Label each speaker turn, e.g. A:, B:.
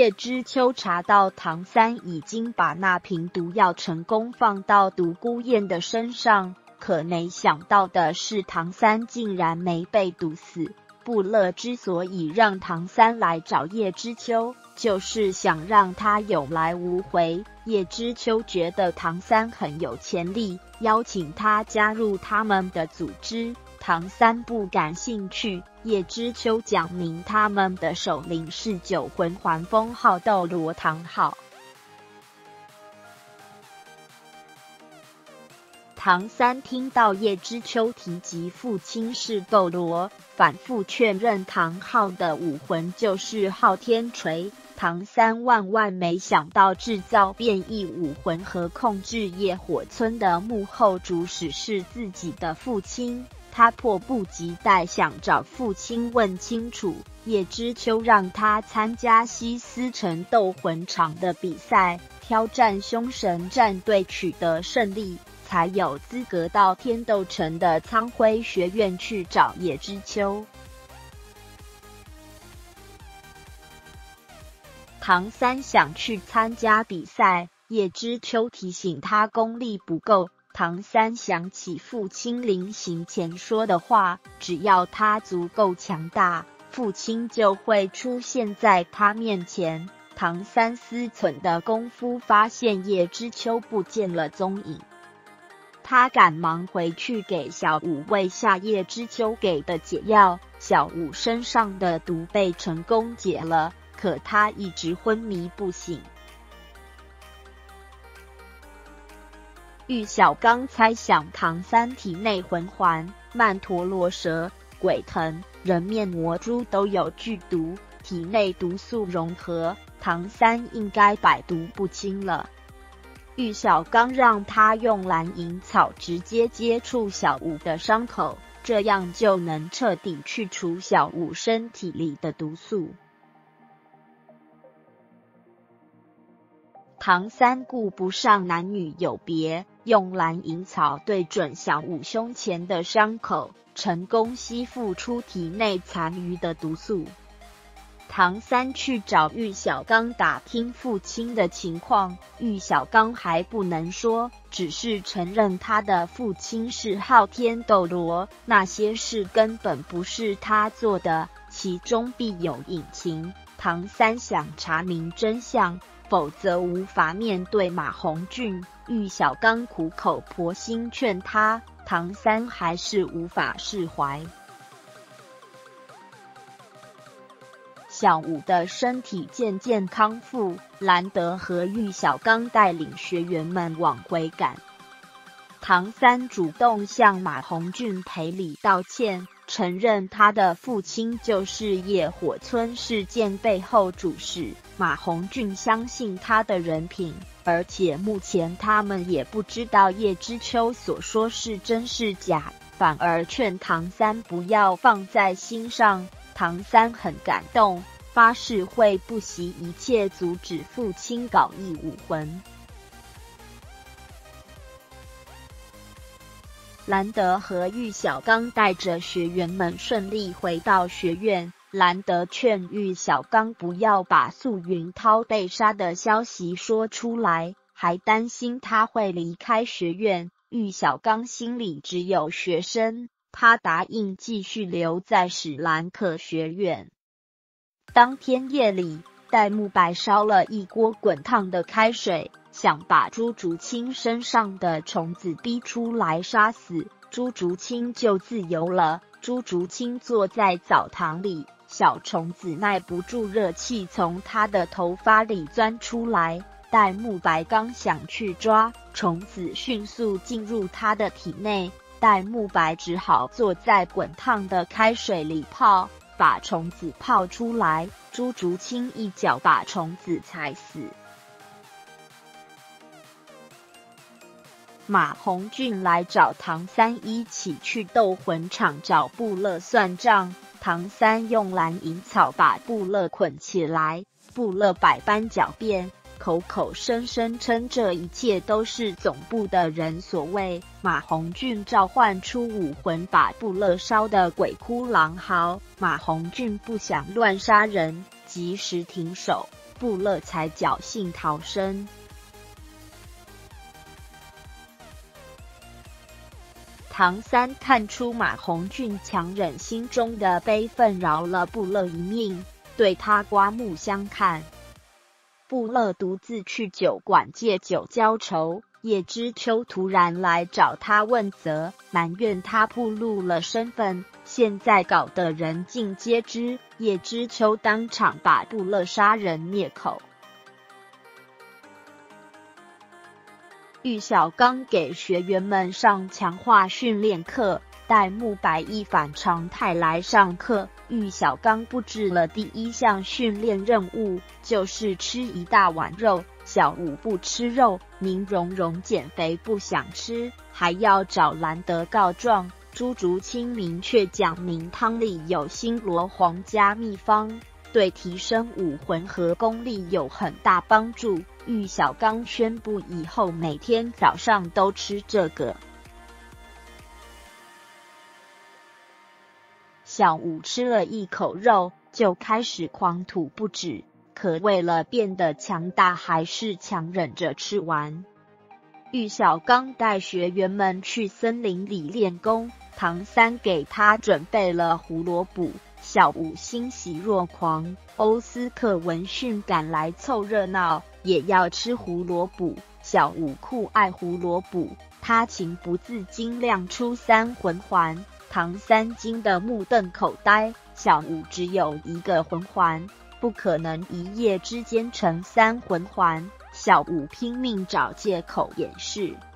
A: 叶知秋查到唐三已经把那瓶毒药成功放到独孤雁的身上，可没想到的是唐三竟然没被毒死。布勒之所以让唐三来找叶知秋，就是想让他有来无回。叶知秋觉得唐三很有潜力，邀请他加入他们的组织。唐三不感兴趣，叶知秋讲明他们的首领是九魂还风号斗罗唐昊。唐三听到叶知秋提及父亲是斗罗，反复确认唐昊的武魂就是昊天锤。唐三万万没想到，制造变异武魂和控制夜火村的幕后主使是自己的父亲。他迫不及待想找父亲问清楚。叶知秋让他参加西斯城斗魂场的比赛，挑战凶神战队取得胜利，才有资格到天斗城的苍辉学院去找叶知秋。唐三想去参加比赛，叶知秋提醒他功力不够。唐三想起父亲临行前说的话，只要他足够强大，父亲就会出现在他面前。唐三思忖的功夫发现叶知秋不见了踪影，他赶忙回去给小五喂下叶知秋给的解药，小五身上的毒被成功解了，可他一直昏迷不醒。玉小刚猜想唐三体内魂环、曼陀罗蛇、鬼藤、人面魔蛛都有剧毒，体内毒素融合，唐三应该百毒不侵了。玉小刚让他用蓝银草直接接触小五的伤口，这样就能彻底去除小五身体里的毒素。唐三顾不上男女有别，用蓝银草对准小五胸前的伤口，成功吸附出体内残余的毒素。唐三去找玉小刚打听父亲的情况，玉小刚还不能说，只是承认他的父亲是昊天斗罗，那些事根本不是他做的，其中必有隐情。唐三想查明真相，否则无法面对马红俊。玉小刚苦口婆心劝他，唐三还是无法释怀。小五的身体渐渐康复，兰德和玉小刚带领学员们往回赶。唐三主动向马红俊赔礼道歉，承认他的父亲就是夜火村事件背后主使。马红俊相信他的人品，而且目前他们也不知道叶知秋所说是真是假，反而劝唐三不要放在心上。唐三很感动，发誓会不惜一切阻止父亲搞异武魂。兰德和玉小刚带着学员们顺利回到学院，兰德劝玉小刚不要把素云涛被杀的消息说出来，还担心他会离开学院。玉小刚心里只有学生，他答应继续留在史兰克学院。当天夜里，戴沐白烧了一锅滚烫的开水，想把朱竹清身上的虫子逼出来杀死，朱竹清就自由了。朱竹清坐在澡堂里，小虫子耐不住热气从他的头发里钻出来，戴沐白刚想去抓，虫子迅速进入他的体内，戴沐白只好坐在滚烫的开水里泡，把虫子泡出来，朱竹清一脚把虫子踩死。马红俊来找唐三一起去斗魂场找布勒算账，唐三用蓝银草把布勒捆起来，布勒百般狡辩，口口声声称这一切都是总部的人所为。马红俊召唤出武魂把布勒烧得鬼哭狼嚎，马红俊不想乱杀人，及时停手， 布勒才侥幸逃生。唐三看出马红俊强忍心中的悲愤，饶了布勒一命，对他刮目相看。布勒独自去酒馆借酒浇愁，叶知秋突然来找他问责，埋怨他暴露了身份，现在搞得人尽皆知。叶知秋当场把布勒杀人灭口。玉小刚给学员们上强化训练课，待慕白一反常态来上课。玉小刚布置了第一项训练任务，就是吃一大碗肉。小五不吃肉，宁荣荣减肥不想吃，还要找兰德告状。朱竹清明确讲明汤里有新罗皇家秘方，对提升武魂和功力有很大帮助。玉小刚宣布以后每天早上都吃这个。小五吃了一口肉，就开始狂吐不止，可为了变得强大，还是强忍着吃完。玉小刚带学员们去森林里练功，唐三给他准备了胡萝卜，小五欣喜若狂。欧斯克闻讯赶来凑热闹，也要吃胡萝卜。小五酷爱胡萝卜，他情不自禁亮出三魂环。唐三惊得目瞪口呆，小五只有一个魂环，不可能一夜之间成三魂环。小五拼命找借口掩饰。